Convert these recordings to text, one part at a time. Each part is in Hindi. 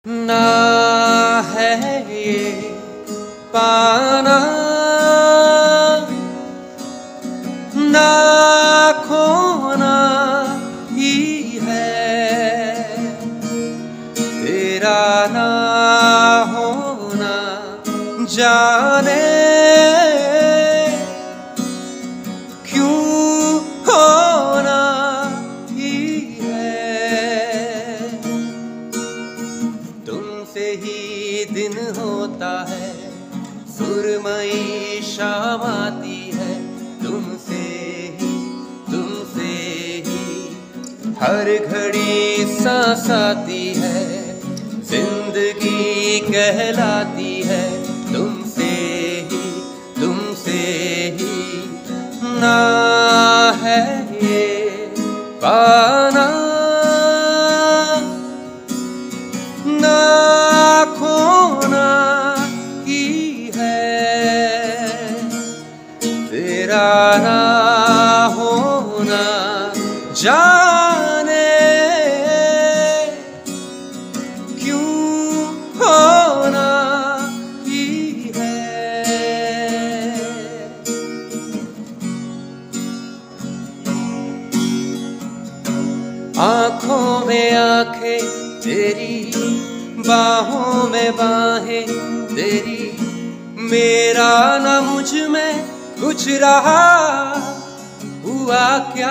ना है ये पाना ना खोना ही है, तेरा ना होना जाने क्यों होना ही है। तुमसे ही दिन होता है, सुरमई शाम आती है, तुमसे ही हर घड़ी सांस आती है, जिंदगी कहलाती है, तुमसे ही ना है ये पाना ना खोना ही है, तेरा ना होना जाने क्यों होना ही है। आँखों में आँखें तेरी, बाहों में बाहें तेरी, मेरा ना मुझ में कुछ रहा हुआ क्या,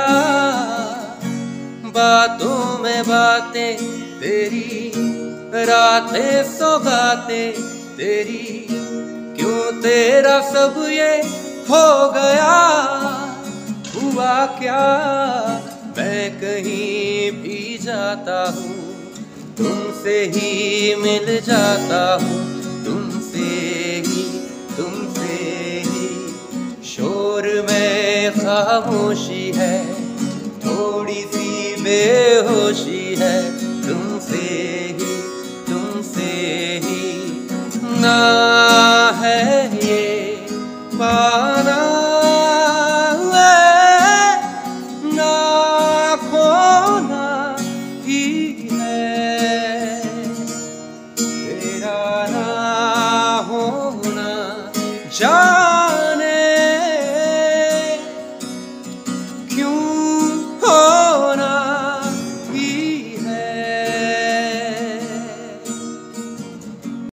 बातों में बातें तेरी, रातें सौगातें तेरी, क्यों तेरा सब ये हो गया हुआ क्या। मैं कहीं भी जाता हूँ, तुमसे ही मिल जाता हूँ, तुमसे ही शोर में खामोशी है, थोड़ी सी बेहोशी है,